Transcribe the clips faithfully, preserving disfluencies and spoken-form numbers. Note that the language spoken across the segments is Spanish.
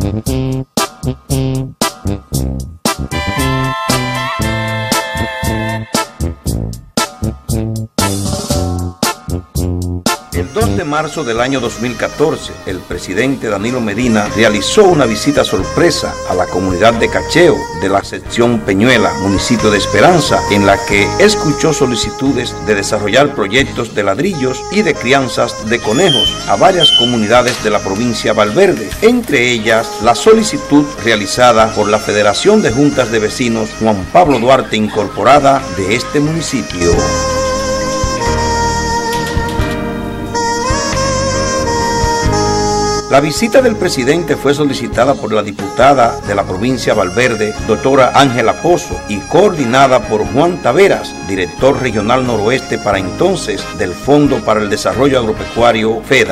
El dos de marzo del año dos mil catorce, el presidente Danilo Medina realizó una visita sorpresa a la comunidad de Cacheo de la sección Peñuela, municipio de Esperanza, en la que escuchó solicitudes de desarrollar proyectos de ladrillos y de crianzas de conejos a varias comunidades de la provincia Valverde, entre ellas la solicitud realizada por la Federación de Juntas de Vecinos Juan Pablo Duarte Incorporada de este municipio. La visita del presidente fue solicitada por la diputada de la provincia Valverde, doctora Ángela Pozo, y coordinada por Juan Taveras, director regional noroeste para entonces del Fondo para el Desarrollo Agropecuario FEDA.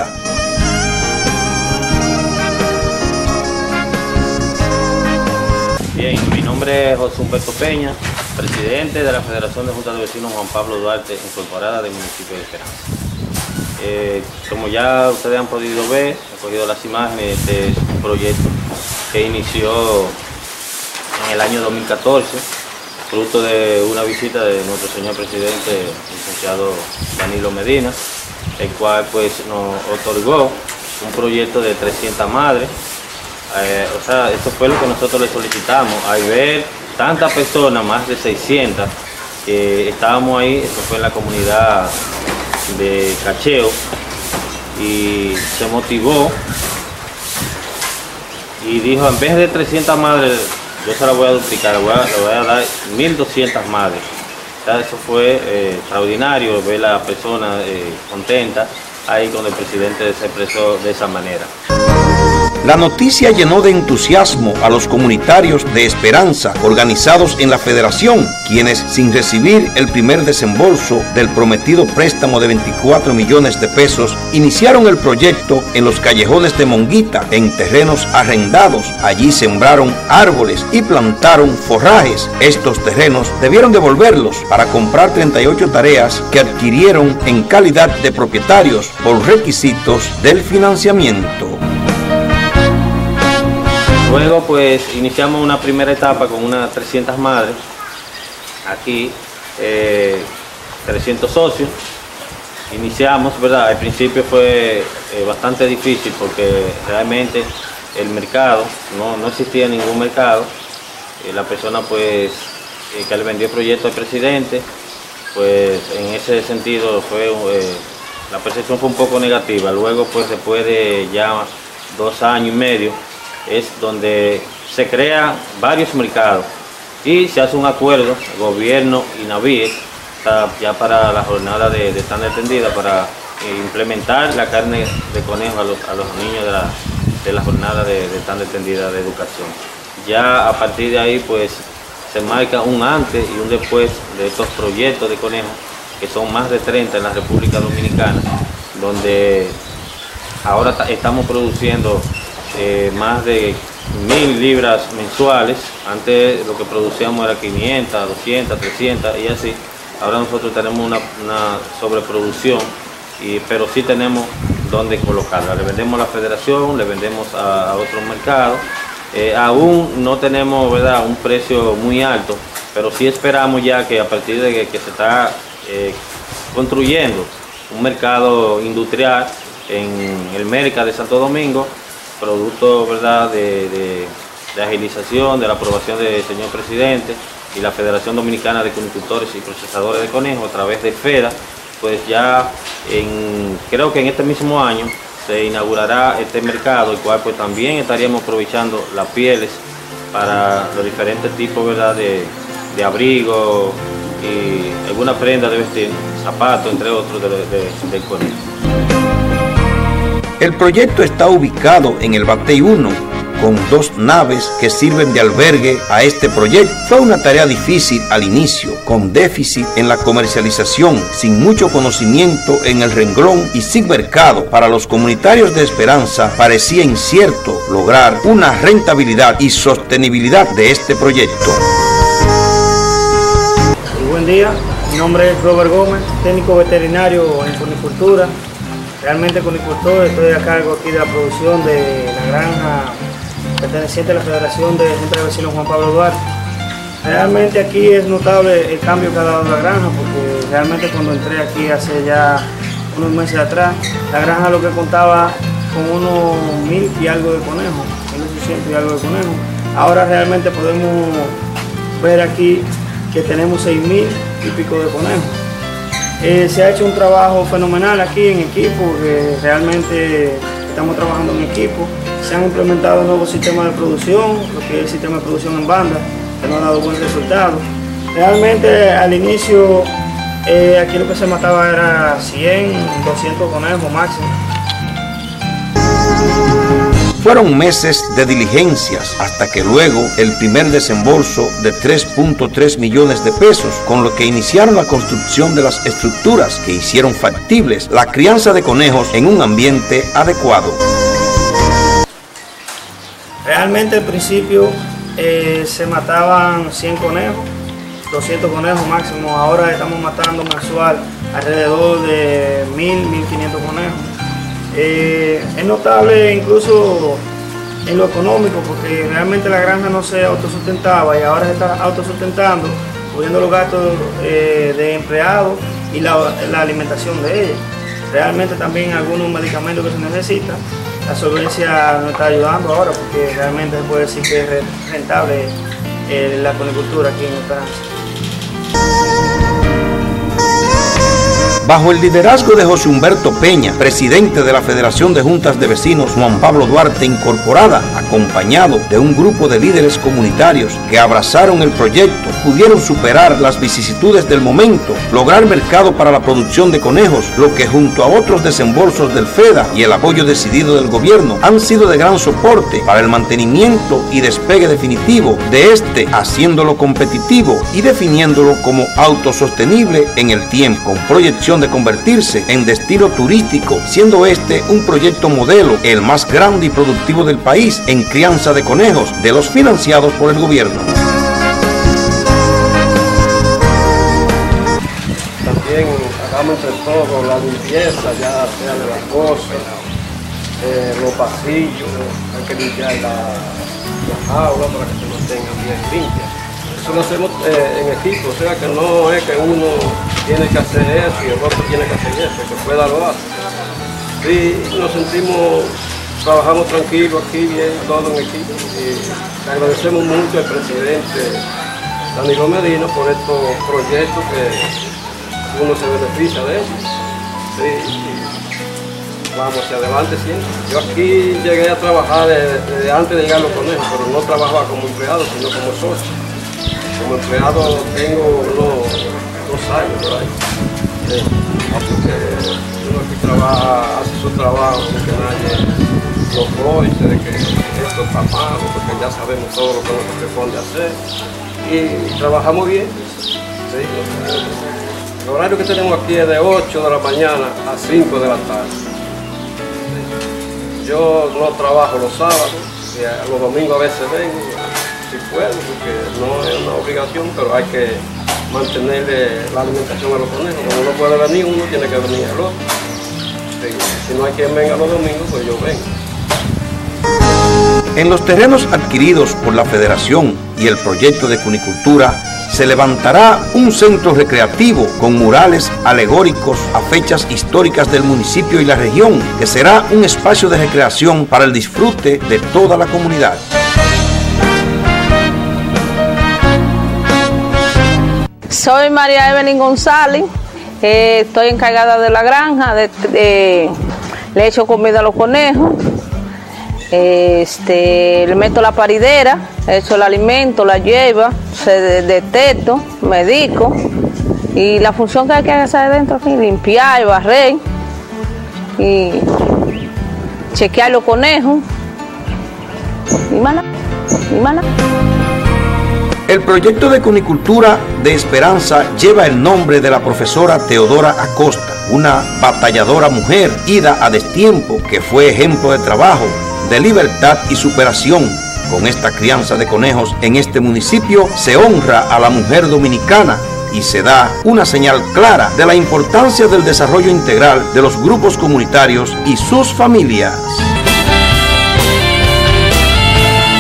Bien, mi nombre es José Humberto Peña, presidente de la Federación de Juntas de Vecinos Juan Pablo Duarte Incorporada del municipio de Esperanza. Eh, como ya ustedes han podido ver, he cogido las imágenes, este es un proyecto que inició en el año dos mil catorce, fruto de una visita de nuestro señor presidente, el licenciado Danilo Medina, el cual pues nos otorgó un proyecto de trescientas madres. Eh, o sea, esto fue lo que nosotros le solicitamos. Al ver tantas personas, más de seiscientas, que estábamos ahí, esto fue en la comunidad de Cacheo, y se motivó y dijo, en vez de trescientas madres, yo se la voy a duplicar, le voy a, le voy a dar mil doscientas madres. O sea, eso fue eh, extraordinario, ver a la persona eh, contenta ahí cuando el presidente se expresó de esa manera. La noticia llenó de entusiasmo a los comunitarios de Esperanza organizados en la federación, quienes sin recibir el primer desembolso del prometido préstamo de veinticuatro millones de pesos, iniciaron el proyecto en los callejones de Monguita, en terrenos arrendados. Allí sembraron árboles y plantaron forrajes. Estos terrenos debieron devolverlos para comprar treinta y ocho tareas que adquirieron en calidad de propietarios por requisitos del financiamiento. Luego pues iniciamos una primera etapa con unas trescientas madres, aquí eh, trescientos socios. Iniciamos, ¿verdad? Al principio fue eh, bastante difícil porque realmente el mercado, no, no existía ningún mercado. Eh, la persona pues eh, que le vendió el proyecto al presidente, pues en ese sentido fue, eh, la percepción fue un poco negativa. Luego pues después de ya dos años y medio, es donde se crean varios mercados y se hace un acuerdo, gobierno y Navíes, ya para la jornada de, de tanda extendida, para eh, implementar la carne de conejo a los, a los niños de la, de la jornada de, de tanda extendida de educación. Ya a partir de ahí pues se marca un antes y un después de estos proyectos de conejo, que son más de treinta en la República Dominicana, donde ahora estamos produciendo Eh, más de mil libras mensuales. Antes lo que producíamos era quinientas, doscientas, trescientas y así. Ahora nosotros tenemos una, una sobreproducción, y, pero sí tenemos donde colocarla. Le vendemos a la federación, le vendemos a, a otros mercados. Eh, aún no tenemos, ¿verdad?, un precio muy alto, pero sí esperamos ya que a partir de que, que se está eh, construyendo un mercado industrial en el Mérica de Santo Domingo, producto, ¿verdad?, de, de, de agilización, de la aprobación del señor presidente y la Federación Dominicana de Conicultores y Procesadores de Conejos a través del FEDA, pues ya en, creo que en este mismo año se inaugurará este mercado, el cual pues también estaríamos aprovechando las pieles para los diferentes tipos, ¿verdad?, de, de abrigo y alguna prenda de vestir, zapatos, entre otros, de, de, del conejo. El proyecto está ubicado en el Batey uno, con dos naves que sirven de albergue a este proyecto. Fue una tarea difícil al inicio, con déficit en la comercialización, sin mucho conocimiento en el renglón y sin mercado. Para los comunitarios de Esperanza parecía incierto lograr una rentabilidad y sostenibilidad de este proyecto. Muy buen día, mi nombre es Robert Gómez, técnico veterinario en conicultura. Realmente conicultor, estoy a cargo aquí de la producción de la granja perteneciente a la Federación de Junta de Vecinos Juan Pablo Duarte. Realmente aquí es notable el cambio que ha dado la granja, porque realmente cuando entré aquí hace ya unos meses atrás, la granja lo que contaba con unos mil y algo de conejos, mil ochocientos y algo de conejos. Ahora realmente podemos ver aquí que tenemos seis mil y pico de conejos. Eh, se ha hecho un trabajo fenomenal aquí en equipo, que realmente estamos trabajando en equipo. Se han implementado nuevos sistemas de producción, lo que es el sistema de producción en banda, que nos ha dado buen resultado. Realmente al inicio eh, aquí lo que se mataba era cien, doscientos conejos máximo. Fueron meses de diligencias hasta que luego el primer desembolso de tres punto tres millones de pesos, con lo que iniciaron la construcción de las estructuras que hicieron factibles la crianza de conejos en un ambiente adecuado. Realmente al principio eh, se mataban cien conejos, doscientos conejos máximo. Ahora estamos matando mensual alrededor de mil, mil quinientos conejos. Eh, es notable incluso en lo económico, porque realmente la granja no se autosustentaba y ahora se está autosustentando, cubriendo los gastos eh, de empleados y la, la alimentación de ella. Realmente también algunos medicamentos que se necesitan, la solvencia nos está ayudando ahora, porque realmente se puede decir que es rentable eh, la conicultura aquí en Esperanza. Bajo el liderazgo de José Humberto Peña, presidente de la Federación de Juntas de Vecinos Juan Pablo Duarte Incorporada, acompañado de un grupo de líderes comunitarios que abrazaron el proyecto, pudieron superar las vicisitudes del momento, lograr mercado para la producción de conejos, lo que junto a otros desembolsos del FEDA y el apoyo decidido del gobierno han sido de gran soporte para el mantenimiento y despegue definitivo de este, haciéndolo competitivo y definiéndolo como autosostenible en el tiempo, con proyección de convertirse en destino turístico, siendo este un proyecto modelo, el más grande y productivo del país en crianza de conejos, de los financiados por el gobierno. También hagamos entre todos la limpieza, ya sea de las cosas, eh, los pasillos, hay que limpiar la, las aulas para que se mantengan bien limpias. Eso lo hacemos eh, en equipo, o sea que no es que uno tiene que hacer eso y el otro tiene que hacer eso, el que pueda lo hace. Sí, nos sentimos, trabajamos tranquilos aquí, bien, todo en equipo, y le agradecemos mucho al presidente Danilo Medina por estos proyectos que uno se beneficia de ellos. Sí, y vamos hacia adelante siempre. Yo aquí llegué a trabajar desde, desde antes de llegar a los conejos, pero no trabajaba como empleado, sino como socio. Como empleado tengo unos dos años por ahí. Sí, porque uno aquí trabaja, hace su trabajo, que nadie lo prohíbe de que esto está malo, porque ya sabemos todo lo que nos corresponde hacer. Y trabajamos bien. Sí, el horario que tenemos aquí es de ocho de la mañana a cinco de la tarde. Sí. Yo no trabajo los sábados, y los domingos a veces vengo. Si puedo, porque no es una obligación, pero hay que mantenerle la alimentación a los conejos. Como no puede venir uno, tiene que venir el otro. Sí, si no hay quien venga los domingos, pues yo vengo. En los terrenos adquiridos por la Federación y el proyecto de cunicultura, se levantará un centro recreativo con murales alegóricos a fechas históricas del municipio y la región, que será un espacio de recreación para el disfrute de toda la comunidad. Soy María Evelyn González, eh, estoy encargada de la granja, de, de, le echo comida a los conejos, este, le meto la paridera, echo el alimento, la lleva, se detesto, medico, y la función que hay que hacer adentro aquí, limpiar, barrer y chequear los conejos y mala, y mala. El proyecto de cunicultura de Esperanza lleva el nombre de la profesora Teodora Acosta, una batalladora mujer ida a destiempo que fue ejemplo de trabajo, de libertad y superación. Con esta crianza de conejos en este municipio se honra a la mujer dominicana y se da una señal clara de la importancia del desarrollo integral de los grupos comunitarios y sus familias.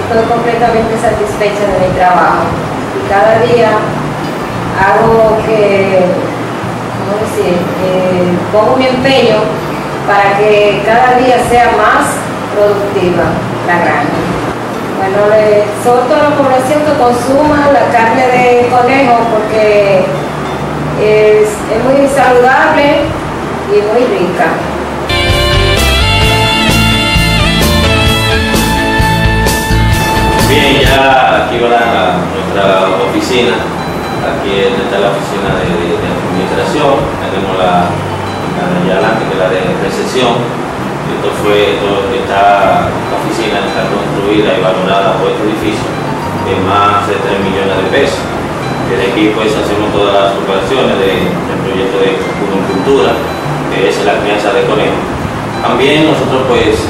estoy completamente satisfecha de mi trabajo y cada día hago que, ¿cómo decir? Eh, pongo mi empeño para que cada día sea más productiva la granja. Bueno, le exhorto a la población que consuma la carne de conejo porque es, es muy saludable y muy rica. Bien, ya aquí va la, nuestra oficina. Aquí está la oficina de, de, de administración. Tenemos la, la de allá adelante, que es la de recepción. Esto fue, esto, esta oficina está construida y valorada por este edificio de más de tres millones de pesos. Desde aquí pues hacemos todas las operaciones de, del proyecto de cultura, que es la crianza de conejos. También nosotros pues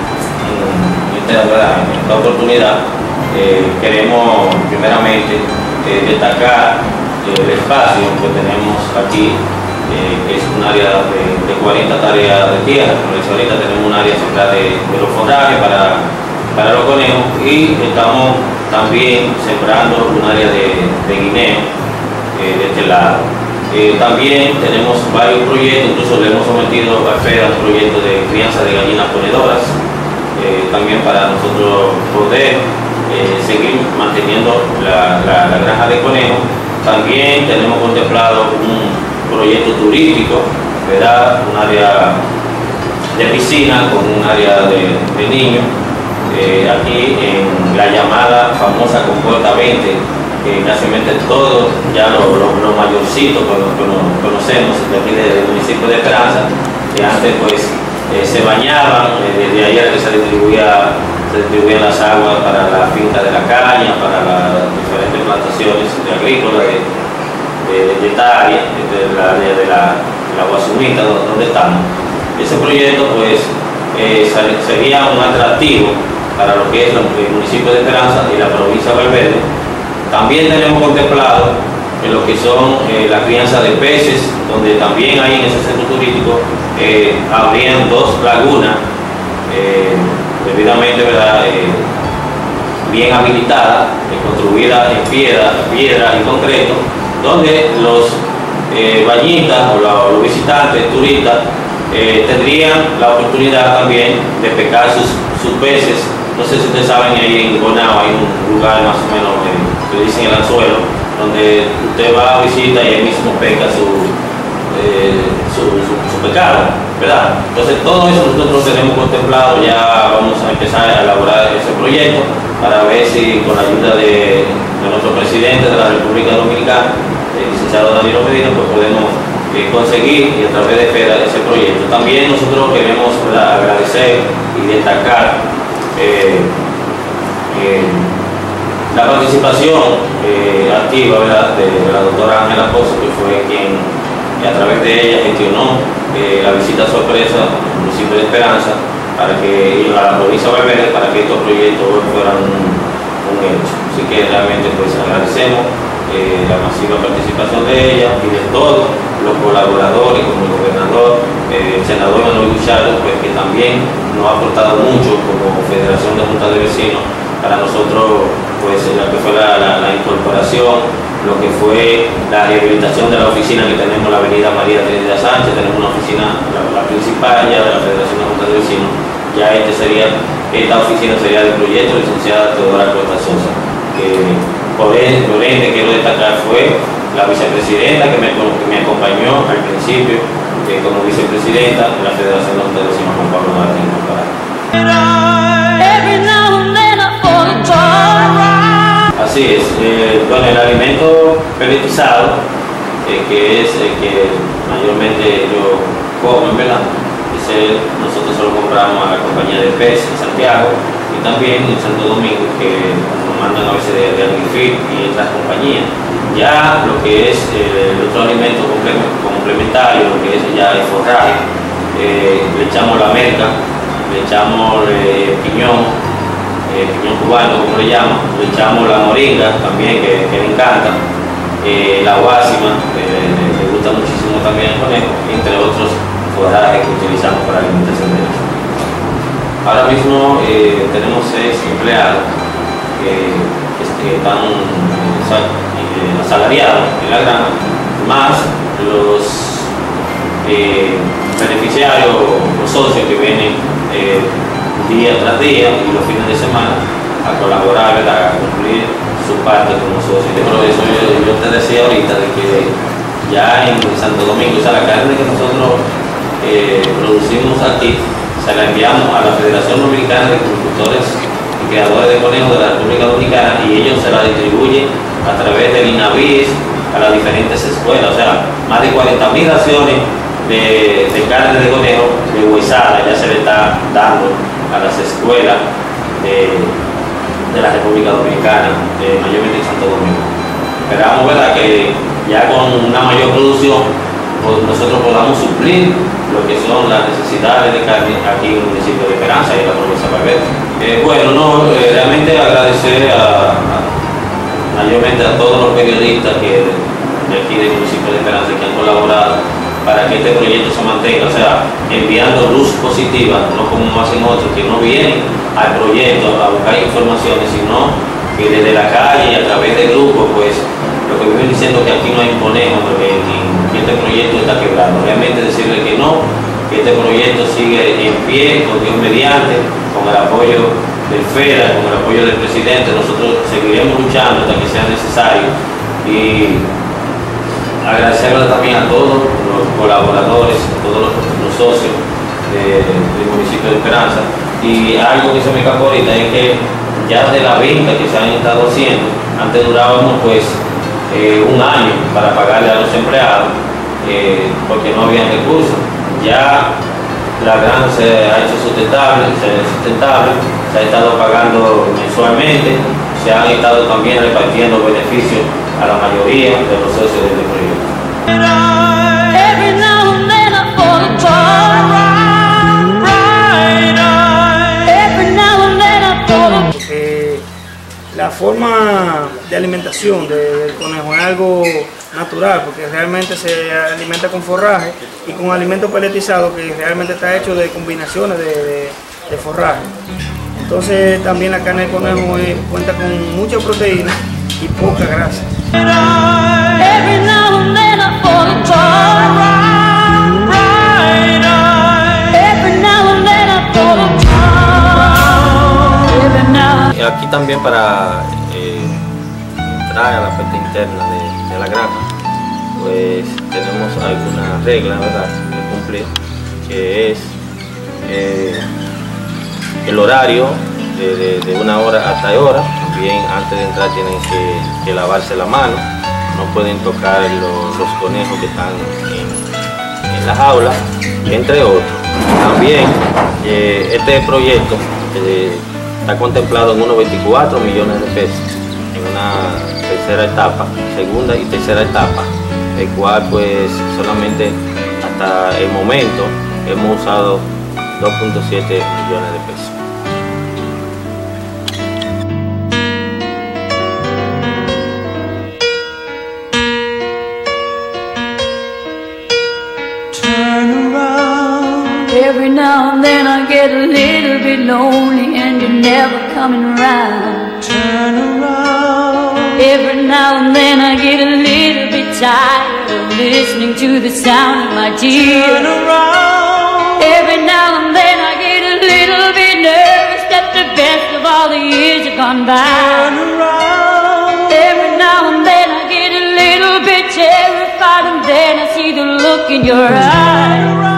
en esta, en esta oportunidad eh, queremos primeramente eh, destacar eh, el espacio que tenemos aquí, eh, que es un área de, de cuarenta tareas de tierra. Como les ahorita tenemos un área central de, de los forrajes para, para los conejos y estamos también sembrando un área de, de guineo eh, de este lado. Eh, también tenemos varios proyectos, incluso le hemos sometido a FEDA un proyecto de crianza de gallinas ponedoras, eh, también para nosotros poder eh, seguir manteniendo la, la, la granja de conejos. También tenemos contemplado un proyecto turístico, ¿verdad? Un área de piscina con un área de, de niños. Eh, aquí en la llamada famosa Compuerta veinte, que casi todos ya los lo, lo mayorcitos que conocemos de aquí del municipio de Esperanza, que antes pues eh, se bañaban, eh, desde ahí era que se distribuía, se distribuían las aguas para la finca de la caña, para las diferentes plantaciones agrícolas de, de, de esta área, de la área de la, la Guasumita, donde estamos. Ese proyecto pues eh, sería un atractivo para lo que es el municipio de Esperanza y la provincia de Valverde. También tenemos contemplado en lo que son eh, la crianza de peces, donde también ahí en ese centro turístico eh, habrían dos lagunas eh, debidamente ¿verdad? Eh, bien habilitadas, eh, construidas en piedra, piedra y concreto, donde los eh, bañistas o la, los visitantes turistas eh, tendrían la oportunidad también de pescar sus, sus peces. No sé si ustedes saben, ahí en Bonao hay un lugar más o menos que, que dicen el anzuelo, donde usted va a visita y ahí mismo pesca su, eh, su, su, su pescado, ¿verdad? Entonces todo eso nosotros tenemos contemplado, ya vamos a empezar a elaborar ese proyecto para ver si con la ayuda de, de nuestro presidente de la República Dominicana, el licenciado Danilo Medina, pues podemos eh, conseguir y a través de FEDA ese proyecto. También nosotros queremos ¿verdad? agradecer y destacar Eh, eh, la participación eh, activa ¿verdad? De, de la doctora Ángela Pozo, que fue quien a través de ella gestionó eh, la visita sorpresa al municipio de Esperanza para que, y a la provincia de Valverde para que estos proyectos fueran un, un hecho. Así que realmente pues agradecemos eh, la masiva participación de ella y de todos los colaboradores, como el gobernador, eh, el senador Manuel Buchardo, pues que también nos ha aportado mucho como Federación de Juntas de Vecinos para nosotros, pues lo que fue la, la, la incorporación, lo que fue la rehabilitación de la oficina que tenemos en la avenida María Trinidad Sánchez. Tenemos una oficina, la, la principal ya de la Federación de Juntas de Vecinos. Ya este sería, esta oficina sería del proyecto licenciada Teodora Costa Sosa, que por ende quiero destacar fue la vicepresidenta que me, que me acompañó al principio eh, como vicepresidenta de la Federación de Juntas de Vecinos, Juan Pablo Martín. Así es, eh, bueno, el alimento pelletizado, eh, que es el que mayormente yo como, ¿verdad? Ese nosotros solo compramos a la compañía de pez en Santiago y también en Santo Domingo, que nos mandan a veces de, de Agrifit y otras compañías. Ya lo que es eh, el otro alimento complementario, lo que es ya el forraje, eh, le echamos la merca, le echamos eh, piñón, eh, piñón cubano como le llaman, le echamos la moringa también que, que le encanta, eh, la guásima, que le, le, le gusta muchísimo también el conejo, entre otros forrajes que utilizamos para la alimentación de ellos. Ahora mismo eh, tenemos seis empleados que, que están eh, asalariados en la granja, más los eh, beneficiarios o socios que vienen eh, día tras día y los fines de semana a colaborar, ¿verdad?, a cumplir su parte como socios. Por eso yo, yo te decía ahorita de que ya en Santo Domingo, o sea, la carne que nosotros eh, producimos aquí, se la enviamos a la Federación Dominicana de Agricultores y Criadores de Conejos de la República Dominicana, y ellos se la distribuyen a través del INAVIS a las diferentes escuelas. O sea, más de cuarenta mil raciones de, de carne de conejo de huesada ya se le está dando a las escuelas de, de la República Dominicana, eh, mayormente en Santo Domingo. Esperamos, ¿verdad?, que ya con una mayor producción pues nosotros podamos suplir lo que son las necesidades de carne aquí en el municipio de Esperanza y en la provincia de Valverde. Eh, bueno, no, eh, realmente agradecer a, a, mayormente a todos los periodistas que de aquí del municipio de Esperanza que han colaborado para que este proyecto se mantenga, o sea, enviando luz positiva, no como hacen otros que no vienen al proyecto a buscar informaciones, sino que desde la calle y a través de grupos, pues lo que viven diciendo que aquí no hay conejo, que, que este proyecto está quebrado. Realmente decirle que no, que este proyecto sigue en pie, con Dios mediante, con el apoyo del FEDA, con el apoyo del presidente. Nosotros seguiremos luchando hasta que sea necesario, y agradecerle también a todos los colaboradores, a todos los, los socios de, del municipio de Esperanza. Y algo que se me escapó ahorita es que ya de la venta que se han estado haciendo, antes durábamos pues eh, un año para pagarle a los empleados eh, porque no había recursos. Ya la granja se ha hecho sustentable, se, sustentable, se ha estado pagando mensualmente, se han estado también repartiendo beneficios a la mayoría de los socios del proyecto. Porque la forma de alimentación del conejo es algo natural, porque realmente se alimenta con forraje y con alimento peletizado que realmente está hecho de combinaciones de, de, de forraje. Entonces también la carne de conejo eh, cuenta con mucha proteína y poca grasa. Y aquí también para eh, entrar a la parte interna de, de la granja, pues tenemos algunas reglas, ¿verdad?, que cumplir, que es eh, el horario de, de, de una hora hasta hora. También antes de entrar tienen que, que lavarse la mano, no pueden tocar los, los conejos que están en, en la jaula, entre otros. También eh, este proyecto eh, está contemplado en unos veinticuatro millones de pesos en una tercera etapa, segunda y tercera etapa, el cual pues solamente hasta el momento hemos usado dos punto siete millones de pesos. Every now and then I get a little bit lonely and you're never coming around. Turn around. Every now and then I get a little bit tired of listening to the sound of my tears. Turn around. Every now and then I get a little bit nervous that the best of all the years have gone by. Turn around. Every now and then I get a little bit terrified, and then I see the look in your eyes.